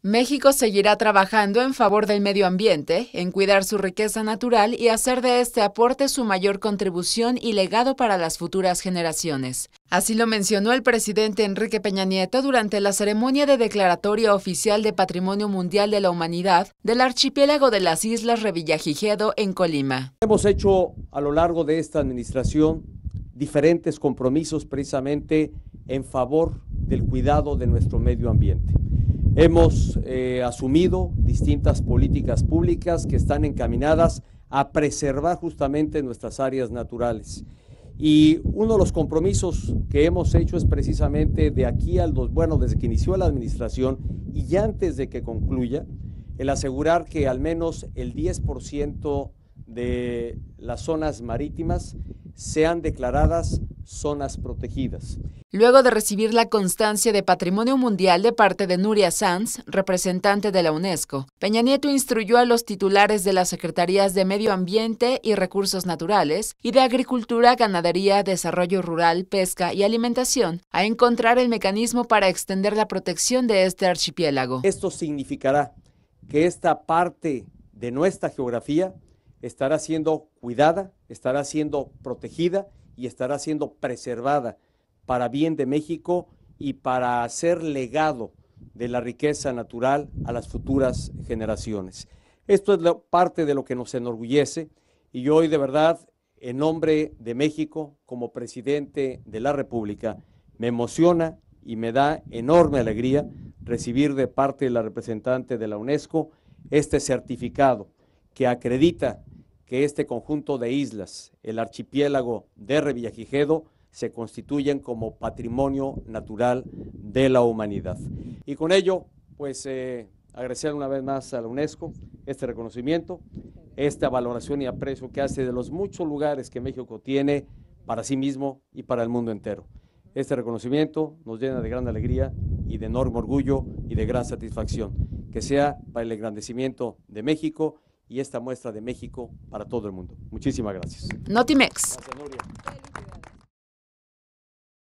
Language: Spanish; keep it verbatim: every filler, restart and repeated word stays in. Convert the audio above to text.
México seguirá trabajando en favor del medio ambiente, en cuidar su riqueza natural y hacer de este aporte su mayor contribución y legado para las futuras generaciones. Así lo mencionó el presidente Enrique Peña Nieto durante la ceremonia de declaratoria oficial de Patrimonio Mundial de la Humanidad del archipiélago de las Islas Revillagigedo en Colima. Hemos hecho a lo largo de esta administración diferentes compromisos precisamente en favor del cuidado de nuestro medio ambiente. Hemos eh, asumido distintas políticas públicas que están encaminadas a preservar justamente nuestras áreas naturales. Y uno de los compromisos que hemos hecho es precisamente de aquí al, bueno, desde que inició la administración y ya antes de que concluya, el asegurar que al menos el diez por ciento de las zonas marítimas sean declaradas zonas protegidas. Luego de recibir la constancia de Patrimonio Mundial de parte de Nuria Sanz, representante de la UNESCO, Peña Nieto instruyó a los titulares de las Secretarías de Medio Ambiente y Recursos Naturales y de Agricultura, Ganadería, Desarrollo Rural, Pesca y Alimentación a encontrar el mecanismo para extender la protección de este archipiélago. Esto significará que esta parte de nuestra geografía estará siendo cuidada, estará siendo protegida y estará siendo preservada para bien de México y para hacer legado de la riqueza natural a las futuras generaciones. Esto es lo, parte de lo que nos enorgullece y yo hoy de verdad, en nombre de México, como presidente de la República, me emociona y me da enorme alegría recibir de parte de la representante de la UNESCO este certificado que acredita que este conjunto de islas, el archipiélago de Revillagigedo, se constituyen como patrimonio natural de la humanidad. Y con ello, pues eh, agradecer una vez más a la UNESCO este reconocimiento, esta valoración y aprecio que hace de los muchos lugares que México tiene para sí mismo y para el mundo entero. Este reconocimiento nos llena de gran alegría y de enorme orgullo y de gran satisfacción, que sea para el engrandecimiento de México y esta muestra de México para todo el mundo. Muchísimas gracias. Notimex. Gracias, Nuria.